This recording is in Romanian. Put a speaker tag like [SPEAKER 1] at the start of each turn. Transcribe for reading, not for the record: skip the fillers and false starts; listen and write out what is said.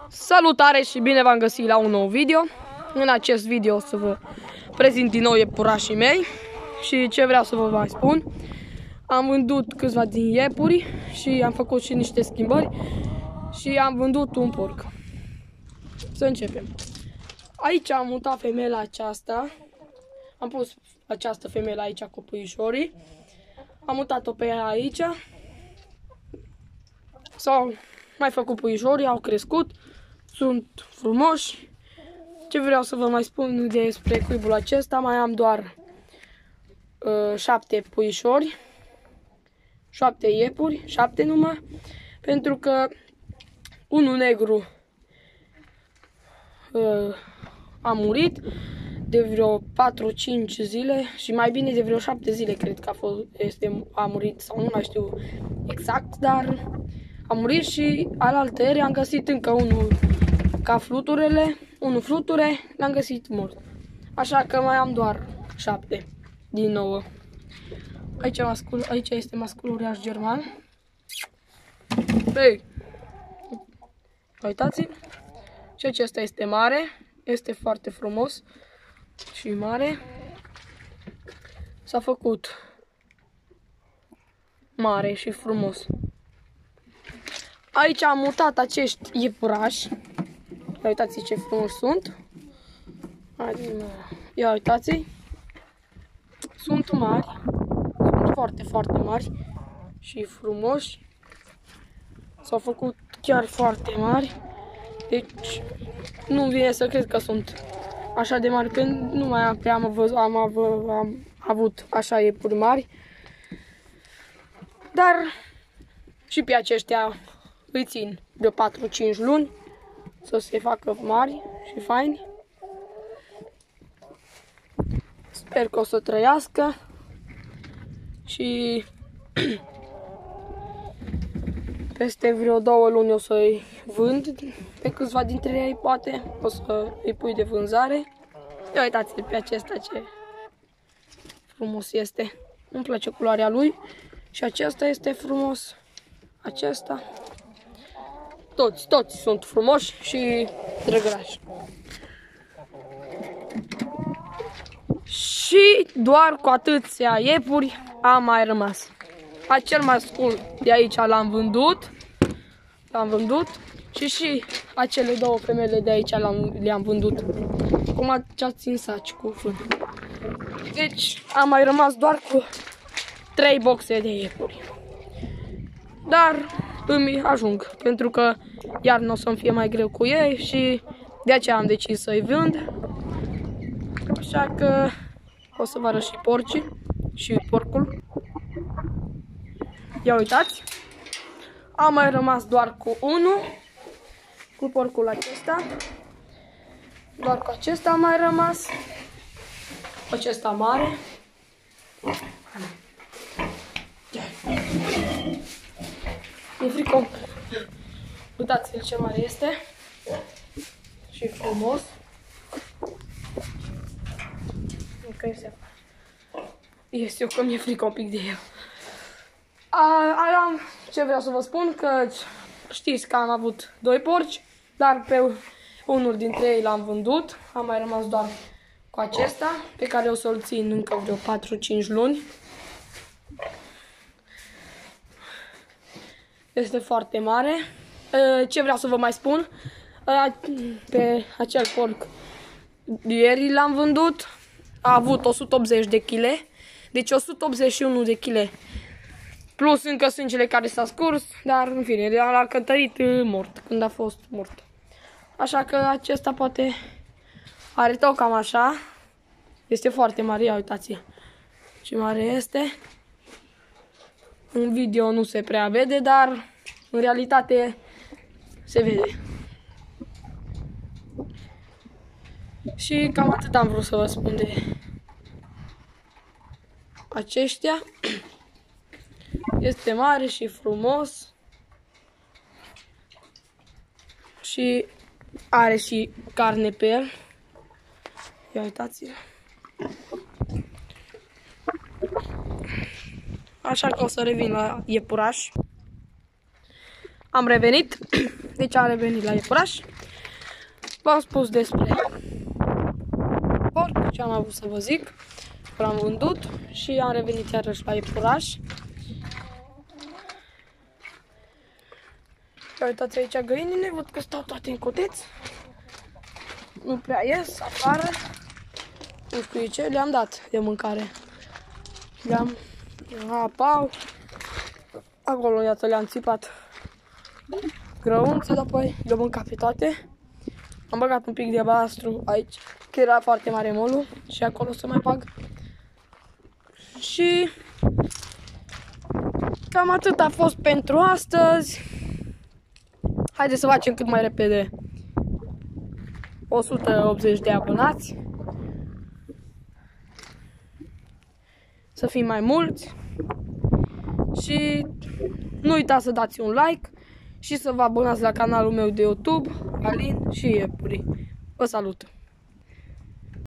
[SPEAKER 1] Salutare și bine v-am găsit la un nou video. În acest video o să vă prezint din nou iepurașii mei. Și ce vreau să vă mai spun, am vândut câțiva din iepuri și am făcut și niște schimbări și am vândut un porc. Să începem. Aici am mutat femeia aceasta. Am pus această femeie aici cu puișorii. Am mutat-o pe ea aici. S-au mai făcut puișorii, au crescut. Sunt frumoși. Ce vreau să vă mai spun despre cuibul acesta, mai am doar 7 puișori, 7 iepuri, 7 numai, pentru că unul negru a murit de vreo 4-5 zile și mai bine de vreo 7 zile cred că a murit sau nu mai știu exact, dar a murit și alaltăieri am găsit încă unul ca fluturele, unul fluture, l-am găsit mort. Așa că mai am doar 7 din 9. Aici este mascul uriaș german. Hei! Uitați-l! Și acesta este mare, este foarte frumos și mare. S-a făcut mare și frumos. Aici am mutat acești iepurași. Uitați ce frumos sunt. Ia uitați. Sunt mari. Sunt foarte, foarte mari și frumoși. S-au făcut chiar foarte mari. Deci nu vine să cred că sunt așa de mari, pentru că nu mai am avut așa iepuri mari. Dar și pe aceștia îi țin de 4-5 luni să se facă mari și faini. Sper că o să trăiască și peste vreo 2 luni o să-i vând pe câțiva dintre ei, poate o să îi pui de vânzare. Ia uitați-l pe acesta ce frumos este. Îmi place culoarea lui și acesta este frumos. Acesta. Toți sunt frumoși și drăgălași. Și doar cu atâția iepuri am mai rămas. Acel mascul de aici l-am vândut. Și acele 2 femele de aici le-am vândut. Cum ați în saci cu fân. Deci am mai rămas doar cu 3 boxe de iepuri. Dar îmi ajung, pentru că iarna o să-mi fie mai greu cu ei și de aceea am decis să-i vând. Așa că o să vă arăt și porcii și porcul. Ia uitați, am mai rămas doar cu unul, cu porcul acesta. Doar cu acesta am mai rămas, cu acesta mare. E fricom. Uitați-l ce mare este și frumos. Este eu că mi-e frică un pic de el. Ce vreau să vă spun, că știți că am avut 2 porci, dar pe unul dintre ei l-am vândut. Am mai rămas doar cu acesta, pe care o să-l țin încă vreo 4-5 luni. Este foarte mare. Ce vreau să vă mai spun, pe acel porc ieri l-am vândut. A avut 180 de kg, deci 181 de kg. Plus încă sângele care s-a scurs, dar în fine, l-a cântărit mort, când a fost mort. Așa că acesta poate are tot cam așa. Este foarte mare, ia uitați ce mare este. În video nu se prea vede, dar în realitate se vede. Și cam atât am vrut să vă spun de aceștia. Este mare și frumos. Și are și carne pe el. Ia uitați-l. Așa că o să revin la iepuraș. Am revenit. Deci am revenit la iepuraș. V-am spus despre porc, ce am avut să vă zic. L-am vândut și am revenit iarăși la iepuraș. Uitați aici găinile, văd că stau toate în coteț. Nu prea ies afară. Nu știu ce, le-am dat de mâncare. Le-am apau. Acolo, iată, le-am țipat grăunță, apoi le-am mâncat pe toate. Am băgat un pic de albastru aici, că era foarte mare molul și acolo să mai bag. Și cam atât a fost pentru astăzi. Haideți să facem cât mai repede 180 de abonați. Să fim mai mulți. Și nu uitați să dați un like și să vă abonați la canalul meu de YouTube, Alin și Iepuri. Vă salut!